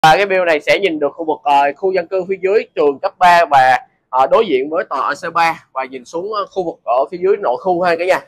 Và cái view này sẽ nhìn được khu vực khu dân cư phía dưới trường cấp 3 và đối diện với tòa AC3 và nhìn xuống khu vực ở phía dưới nội khu ha cả nhà.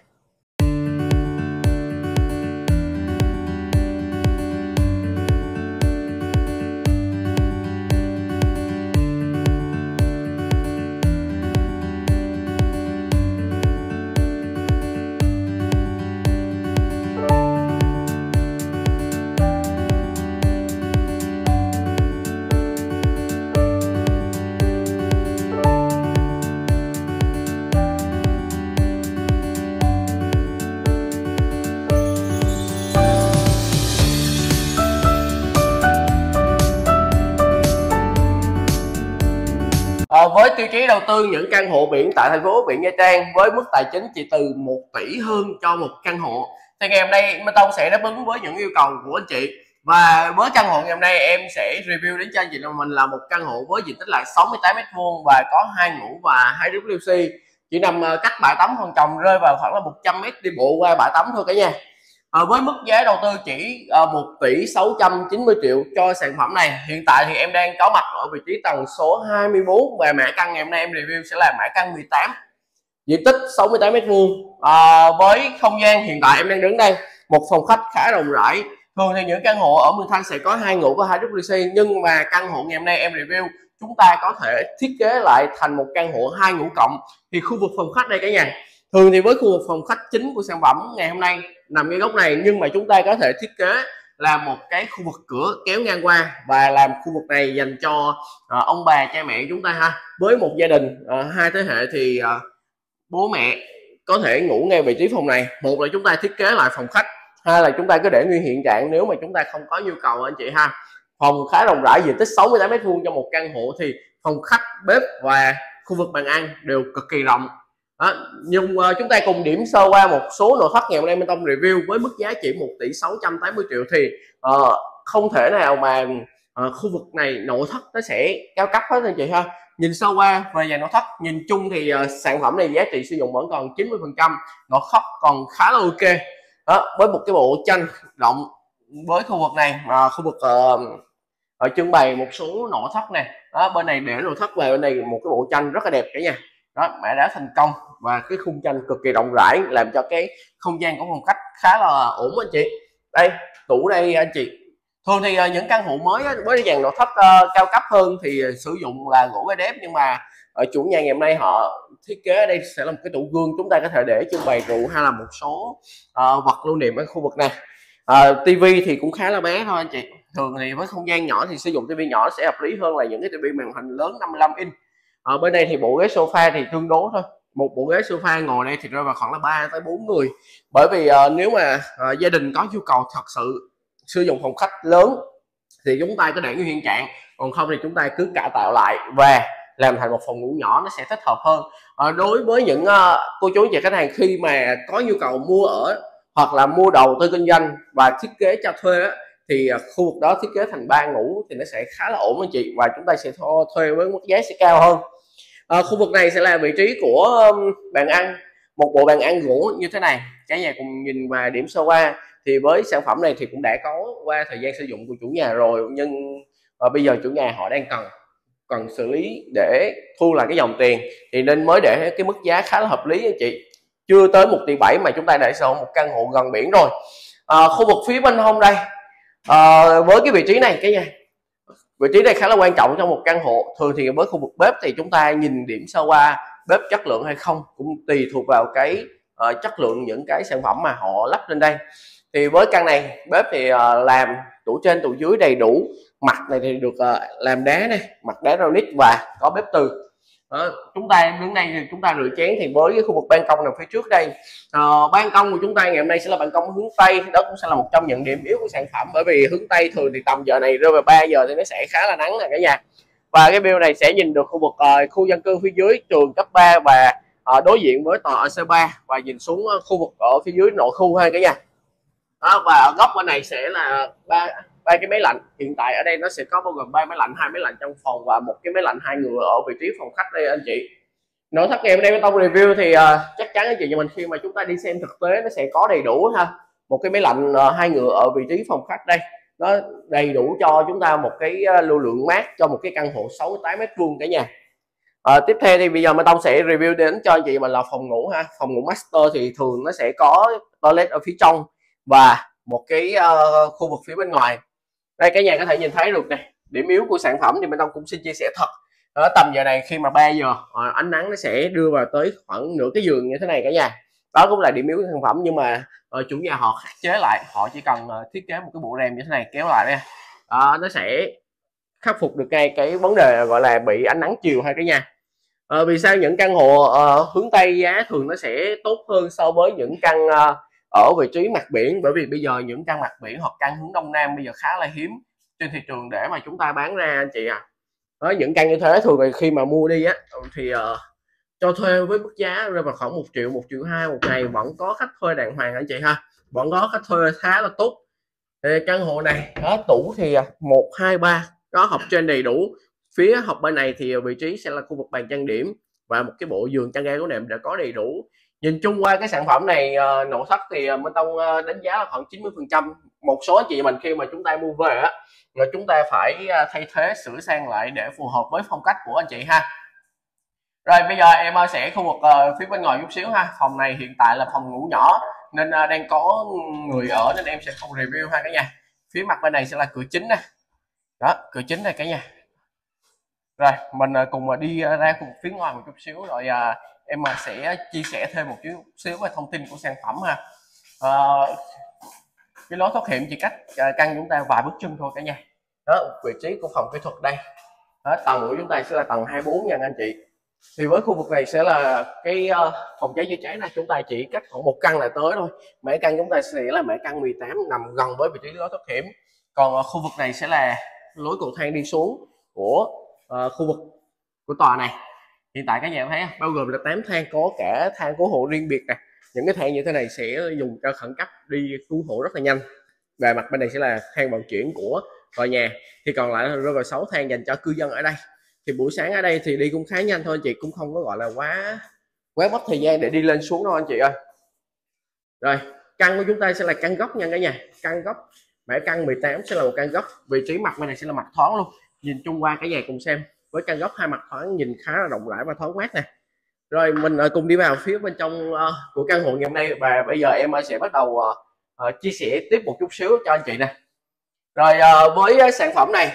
Với tiêu chí đầu tư những căn hộ biển tại thành phố Biển Nha Trang với mức tài chính chỉ từ 1 tỷ hơn cho một căn hộ, thì ngày hôm nay Minh Tông sẽ đáp ứng với những yêu cầu của anh chị. Và với căn hộ ngày hôm nay em sẽ review đến cho anh chị là mình là một căn hộ với diện tích là 68m² và có 2 ngủ và 2 WC, chỉ nằm cách bãi tắm Hòn Trồng rơi vào khoảng là 100m đi bộ qua bãi tắm thôi cả nhà. Với mức giá đầu tư chỉ 1 tỷ 690 triệu cho sản phẩm này. Hiện tại thì em đang có mặt ở vị trí tầng số 24 và mã căn ngày hôm nay em review sẽ là mã căn 18, diện tích 68m². Với không gian hiện tại em đang đứng đây, một phòng khách khá rộng rãi. Thường thì những căn hộ ở Mường Thanh sẽ có 2 ngủ và 2 WC, nhưng mà căn hộ ngày hôm nay em review chúng ta có thể thiết kế lại thành một căn hộ 2 ngủ cộng. Thì khu vực phòng khách đây cả nhà, thường thì với khu vực phòng khách chính của sản phẩm ngày hôm nay nằm ngay góc này, nhưng mà chúng ta có thể thiết kế là một cái khu vực cửa kéo ngang qua và làm khu vực này dành cho ông bà cha mẹ chúng ta ha. Với một gia đình 2 thế hệ thì bố mẹ có thể ngủ ngay vị trí phòng này. Một là chúng ta thiết kế lại phòng khách, hai là chúng ta cứ để nguyên hiện trạng nếu mà chúng ta không có nhu cầu anh chị ha. Phòng khá rộng rãi, diện tích 68m² cho một căn hộ thì phòng khách, bếp và khu vực bàn ăn đều cực kỳ rộng. Nhưng chúng ta cùng điểm sơ qua một số nội thất ngày hôm nay Minh Tông review với mức giá chỉ 1 tỷ 680 triệu thì không thể nào mà khu vực này nội thất nó sẽ cao cấp hết anh chị ha. Nhìn sơ qua về dàn nội thất, nhìn chung thì sản phẩm này giá trị sử dụng vẫn còn 90%, nội thất còn khá là ok. Với một cái bộ tranh rộng với khu vực này, khu vực ở trưng bày một số nội thất này, bên này để nội thất và bên này một cái bộ tranh rất là đẹp cả nhà. Mã đá thành công và cái khung tranh cực kỳ rộng rãi làm cho cái không gian của phòng khách khá là ổn anh chị. Đây tủ đây anh chị, thường thì những căn hộ mới với dàn nội thất cao cấp hơn thì sử dụng là gỗ gai đép, nhưng mà ở chủ nhà ngày hôm nay họ thiết kế ở đây sẽ là một cái tủ gương, chúng ta có thể để trưng bày rượu hay là một số vật lưu niệm ở khu vực này. Tivi thì cũng khá là bé thôi anh chị, thường thì với không gian nhỏ thì sử dụng tivi nhỏ sẽ hợp lý hơn là những cái tivi màn hình lớn 55 inch. Ở bên đây thì bộ ghế sofa thì tương đối thôi, một bộ ghế sofa ngồi đây thì rơi vào khoảng là 3 tới 4 người, bởi vì nếu mà gia đình có nhu cầu thật sự sử dụng phòng khách lớn thì chúng ta cứ để như hiện trạng, còn không thì chúng ta cứ cải tạo lại và làm thành một phòng ngủ nhỏ, nó sẽ thích hợp hơn. Đối với những cô chú chị khách hàng khi mà có nhu cầu mua ở hoặc là mua đầu tư kinh doanh và thiết kế cho thuê thì khu vực đó thiết kế thành 3 ngủ thì nó sẽ khá là ổn anh chị, và chúng ta sẽ thuê với mức giá sẽ cao hơn. Khu vực này sẽ là vị trí của bàn ăn, một bộ bàn ăn gỗ như thế này. Cả nhà cùng nhìn và điểm sơ qua thì với sản phẩm này thì cũng đã có qua thời gian sử dụng của chủ nhà rồi, nhưng bây giờ chủ nhà họ đang cần xử lý để thu lại cái dòng tiền thì nên mới để cái mức giá khá là hợp lý anh chị, chưa tới 1,7 tỷ mà chúng ta để sở hữu một căn hộ gần biển rồi. Khu vực phía bên hông đây, với cái vị trí này cái nhà, vị trí này khá là quan trọng trong một căn hộ. Thường thì với khu vực bếp thì chúng ta nhìn điểm sơ qua bếp chất lượng hay không cũng tùy thuộc vào cái chất lượng những cái sản phẩm mà họ lắp lên đây. Thì với căn này bếp thì làm tủ trên tủ dưới đầy đủ, mặt này thì được làm đá này, mặt đá granite và có bếp từ. Chúng ta đứng đây thì chúng ta rửa chén thì với cái khu vực ban công nằm phía trước đây, ban công của chúng ta ngày hôm nay sẽ là ban công hướng Tây. Đó cũng sẽ là một trong những điểm yếu của sản phẩm, bởi vì hướng Tây thường thì tầm giờ này rơi vào 3 giờ thì nó sẽ khá là nắng nè cả nhà. Và cái view này sẽ nhìn được khu vực khu dân cư phía dưới trường cấp 3 và đối diện với tòa AC3 và nhìn xuống khu vực ở phía dưới nội khu ha cả nhà. Và ở góc bên này sẽ là ba cái máy lạnh. Hiện tại ở đây nó sẽ có bao gồm 3 máy lạnh, 2 máy lạnh trong phòng và một cái máy lạnh 2 người ở vị trí phòng khách đây anh chị. Nội thất ngày hôm nay Minh Tông review thì chắc chắn anh chị và mình khi mà chúng ta đi xem thực tế nó sẽ có đầy đủ ha. Một cái máy lạnh 2 người ở vị trí phòng khách đây, nó đầy đủ cho chúng ta một cái lưu lượng mát cho một cái căn hộ 68 m² cả nhà. Tiếp theo thì bây giờ Minh Tông sẽ review đến cho anh chị mình là phòng ngủ ha. Phòng ngủ master thì thường nó sẽ có toilet ở phía trong và một cái khu vực phía bên ngoài. Đây cả nhà có thể nhìn thấy được nè. Điểm yếu của sản phẩm thì Minh Tông cũng xin chia sẻ thật. Ở tầm giờ này khi mà 3 giờ ánh nắng nó sẽ đưa vào tới khoảng nửa cái giường như thế này cả nhà. Đó cũng là điểm yếu của sản phẩm, nhưng mà chủ nhà họ khắc chế lại, họ chỉ cần thiết kế một cái bộ rèm như thế này kéo lại đây. Nó sẽ khắc phục được ngay cái vấn đề gọi là bị ánh nắng chiều hay cả nhà. Vì sao những căn hộ hướng Tây giá thường nó sẽ tốt hơn so với những căn ở vị trí mặt biển? Bởi vì bây giờ những căn mặt biển hoặc căn hướng Đông Nam bây giờ khá là hiếm trên thị trường để mà chúng ta bán ra anh chị à. Những căn như thế thường thì khi mà mua đi á thì cho thuê với mức giá rơi vào khoảng 1 triệu, 1,2 triệu một ngày, vẫn có khách thuê đàng hoàng anh chị ha, vẫn có khách thuê khá là tốt. Thì căn hộ này tủ thì 1, 2, 3 có học trên đầy đủ. Phía học bên này thì vị trí sẽ là khu vực bàn trang điểm và một cái bộ giường chăn ga gối nệm đã có đầy đủ. Nhìn chung qua cái sản phẩm này nội thất thì Minh Tông đánh giá là khoảng 90%. Một số anh chị mình khi mà chúng ta mua về á, rồi chúng ta phải thay thế sửa sang lại để phù hợp với phong cách của anh chị ha. Rồi bây giờ em sẽ khu vực phía bên ngoài chút xíu ha. Phòng này hiện tại là phòng ngủ nhỏ nên đang có người ở nên em sẽ không review ha cả nhà. Phía mặt bên này sẽ là cửa chính nè. Đó, cửa chính này cả nhà. Rồi mình cùng đi ra khu vực phía ngoài một chút xíu rồi em sẽ chia sẻ thêm một chút xíu về thông tin của sản phẩm ha. Cái lối thoát hiểm chỉ cách căn chúng ta vài bước chân thôi cả nhà. Đó, vị trí của phòng kỹ thuật đây. Đó, tầng của chúng ta sẽ là tầng 24 nha anh chị. Thì với khu vực này sẽ là cái phòng cháy chữa cháy này, chúng ta chỉ cách khoảng một căn là tới thôi. Mẻ căn chúng ta sẽ là mẻ căn 18 nằm gần với vị trí lối thoát hiểm. Còn khu vực này sẽ là lối cầu thang đi xuống của khu vực của tòa này. Hiện tại các nhà thấy bao gồm là 8 thang, có cả thang cứu hộ riêng biệt nè. Những cái thang như thế này sẽ dùng cho khẩn cấp đi cứu hộ rất là nhanh. Và mặt bên này sẽ là thang vận chuyển của tòa nhà, thì còn lại rơi vào 6 thang dành cho cư dân ở đây. Thì buổi sáng ở đây thì đi cũng khá nhanh thôi anh chị, cũng không có gọi là quá mất thời gian để đi lên xuống đâu anh chị ơi. Rồi căn của chúng ta sẽ là căn góc nha cả nhà. Căn góc mẻ căn 18 sẽ là một căn góc, vị trí mặt bên này sẽ là mặt thoáng luôn. Nhìn chung qua cả nhà cùng xem, với căn góc hai mặt thoáng nhìn khá là rộng rãi và thoáng mát nè. Rồi mình cùng đi vào phía bên trong của căn hộ ngày hôm nay, và bây giờ em sẽ bắt đầu chia sẻ tiếp một chút xíu cho anh chị nè. Rồi với sản phẩm này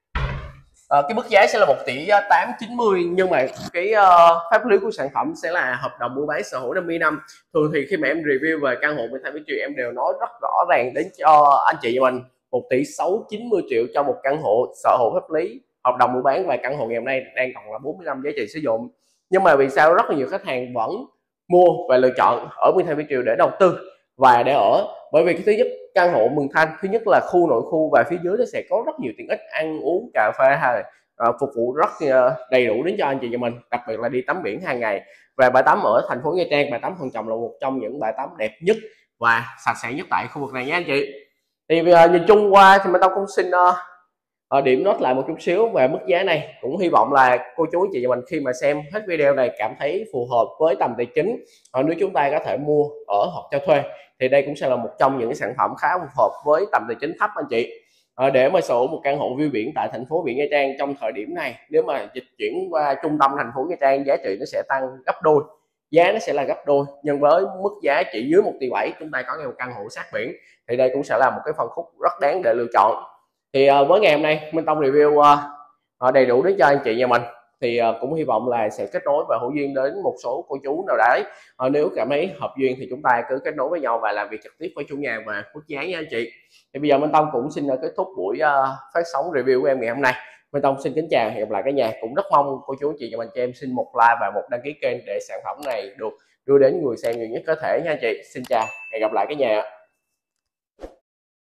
cái mức giá sẽ là 1,890 tỷ, nhưng mà cái pháp lý của sản phẩm sẽ là hợp đồng mua bán sở hữu 50 năm. Thường thì khi mà em review về căn hộ 18 triệu em đều nói rất rõ ràng đến cho anh chị mình 1,690 tỷ cho một căn hộ sở hữu pháp lý, hợp đồng mua bán, và căn hộ ngày hôm nay đang còn là 40 năm giá trị sử dụng. Nhưng mà vì sao rất là nhiều khách hàng vẫn mua và lựa chọn ở 18 triệu để đầu tư và để ở? Bởi vì cái thứ nhất, căn hộ Mường Thanh thứ nhất là khu nội khu, và phía dưới nó sẽ có rất nhiều tiện ích ăn uống cà phê hay phục vụ rất đầy đủ đến cho anh chị và mình, đặc biệt là đi tắm biển hàng ngày. Và bãi tắm ở thành phố Nha Trang, bãi tắm Hòn Trầm là một trong những bãi tắm đẹp nhất và sạch sẽ nhất tại khu vực này nha anh chị. Thì nhìn chung qua thì mình tao cũng xin điểm nốt lại một chút xíu về mức giá này. Cũng hy vọng là cô chú anh chị và mình khi mà xem hết video này cảm thấy phù hợp với tầm tài chính, nếu chúng ta có thể mua ở hoặc cho thuê, thì đây cũng sẽ là một trong những sản phẩm khá phù hợp với tầm tài chính thấp anh chị. Để mà sở hữu một căn hộ view biển tại thành phố biển Nha Trang trong thời điểm này, nếu mà dịch chuyển qua trung tâm thành phố Nha Trang, giá trị nó sẽ tăng gấp đôi, giá nó sẽ là gấp đôi. Nhưng với mức giá chỉ dưới 1,7 tỷ chúng ta có một căn hộ sát biển, thì đây cũng sẽ là một cái phân khúc rất đáng để lựa chọn. Thì với ngày hôm nay Minh Tông review đầy đủ đến cho anh chị nhà mình, thì cũng hy vọng là sẽ kết nối và hữu duyên đến một số cô chú nào đấy. Nếu cảm thấy hợp duyên thì chúng ta cứ kết nối với nhau và làm việc trực tiếp với chủ nhà và mức giá nha anh chị. Thì bây giờ Minh Tông cũng xin kết thúc buổi phát sóng review của em ngày hôm nay. Minh Tông xin kính chào, hẹn gặp lại cả nhà. Cũng rất mong cô chú anh chị và mình cho em xin một like và một đăng ký kênh để sản phẩm này được đưa đến người xem nhiều nhất có thể nha anh chị. Xin chào, hẹn gặp lại cả nhà.